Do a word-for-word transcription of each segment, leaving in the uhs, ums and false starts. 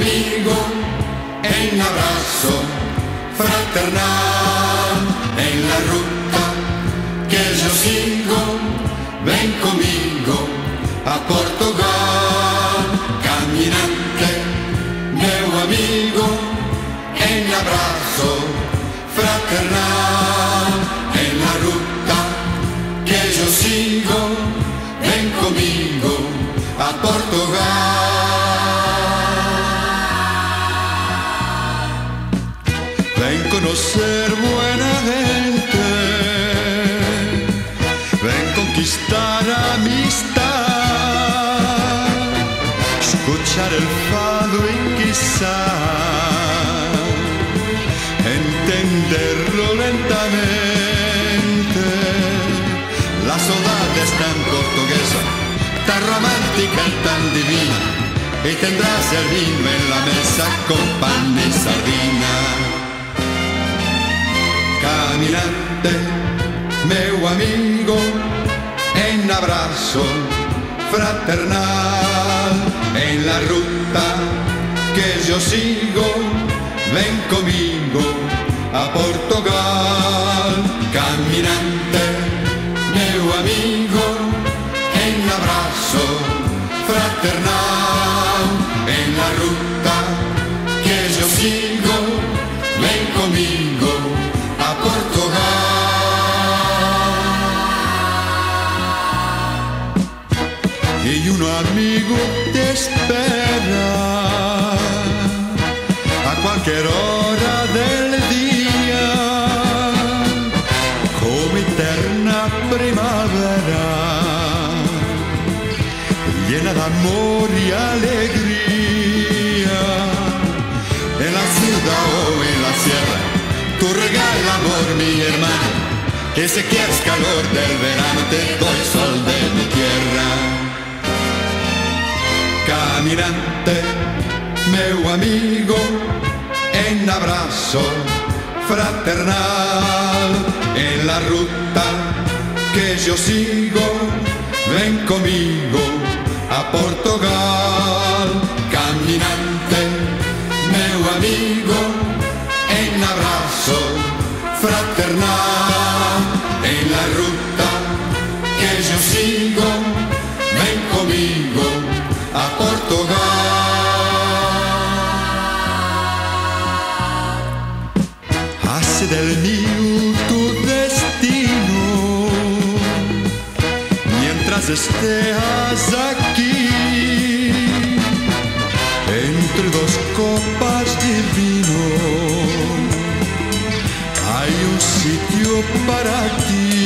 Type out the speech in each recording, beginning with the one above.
amigo, en abrazo fraternal, en la ruta que yo sigo, ven conmigo a Portugal. Caminante, meu amigo, en abrazo fraternal, en la ruta que yo sigo, ven conmigo a Portugal. Ven conocer buena gente, ven conquistar amistad, escuchar el fado y quizá entenderlo lentamente. La saudade es tan portuguesa, tan romántica y tan divina, y tendrás el vino en la mesa con pan y sardina. Caminante, meu amigo, en abrazo fraternal, en la ruta que yo sigo, ven conmigo a Portugal. Caminante, meu amigo, en abrazo fraternal, en la ruta que yo sigo, ven conmigo a Portugal. Y un amigo te espera a cualquier hora del día, como eterna primavera, llena de amor y alegría. En la ciudad o en la sierra, tú regala amor, mi hermano, que si quieres calor del verano te doy sol de mi tierra. Caminante, meu amigo, en abrazo fraternal, en la ruta que yo sigo, ven conmigo a Portugal. Caminante, meu amigo, en abrazo fraternal, en la ruta que yo sigo, ven conmigo a Portugal. Hace del mío tu destino, mientras estés aquí, entre dos copas de vino, hay un sitio para ti.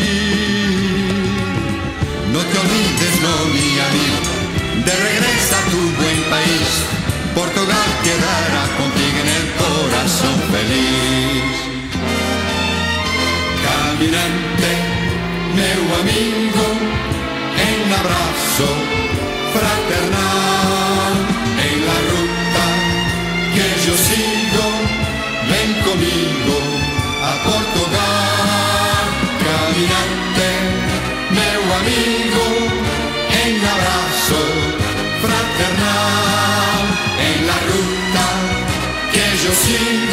No te olvides, no, mi amigo, de regresa a tu buen país. Portugal quedará contigo en el corazón feliz. Caminante, meu amigo, en abrazo fraternal, en la ruta que yo sigo, ven conmigo a Portugal. Caminante, meu amigo, en abrazo fraternal, en la ruta que yo sigo,